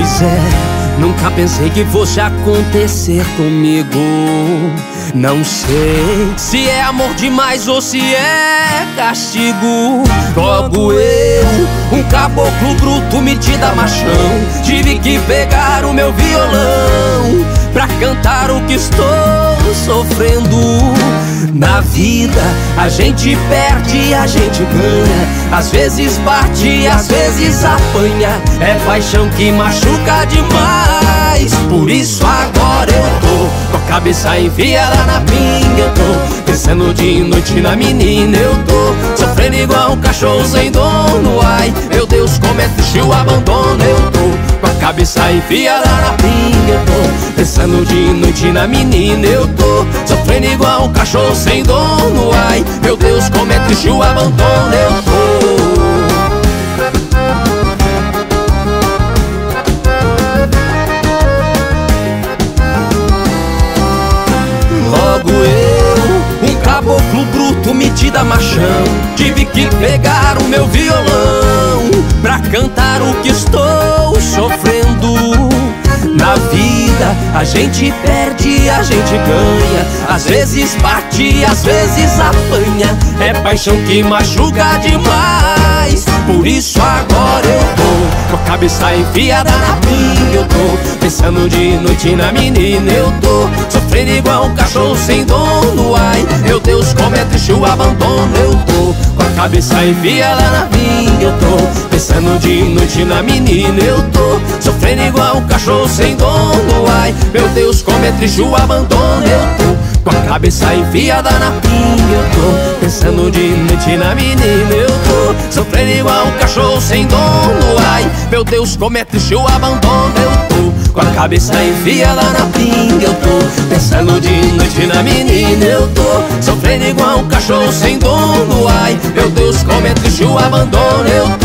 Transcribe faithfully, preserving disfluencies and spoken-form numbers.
Pois é, nunca pensei que fosse acontecer comigo. Não sei se é amor demais ou se é castigo. Logo eu, um caboclo bruto, metida machão, tive que pegar o meu violão pra cantar o que estou sofrendo. Na vida a gente perde, a gente ganha, às vezes bate, às vezes apanha. É paixão que machuca demais. Por isso agora eu tô com a cabeça enfiada na pinga. Eu tô pensando de noite na menina. Eu tô sofrendo igual um cachorro sem dono. Ai, meu Deus, como é triste o abandono. Eu tô com a cabeça enfiada na pinga. Eu tô pensando de noite na menina. Eu tô sofrendo igual um cachorro sem dono. Ai, meu Deus, como é triste o abandono. Eu tô. Logo eu, um caboclo bruto, metida machão, tive que pegar o meu violão pra cantar o que estou sofrendo. Na vida a gente perde, a gente ganha, às vezes bate, às vezes apanha. É paixão que machuca demais. Por isso agora eu tô com a cabeça enfiada na pinga. Eu tô pensando de noite na menina. Eu tô sofrendo igual um cachorro sem dono. Ai, meu Deus, como é triste o abandono. Eu tô com a cabeça enfiada na pinga. Eu tô pensando de noite na menina. Eu tô sofrendo igual um cachorro sem dono. Ai, meu Deus, como é triste o abandono. Eu tô com a cabeça enfiada na pinga. Eu tô pensando de noite na menina. Eu tô sofrendo igual um cachorro sem dono. Ai, meu Deus, como é triste o abandono. Eu tô com a cabeça enfiada na pinga. Eu tô pensando de noite na menina. Eu tô sofrendo igual um cachorro sem dono. Ai, meu Deus, como é triste o abandono. Eu tô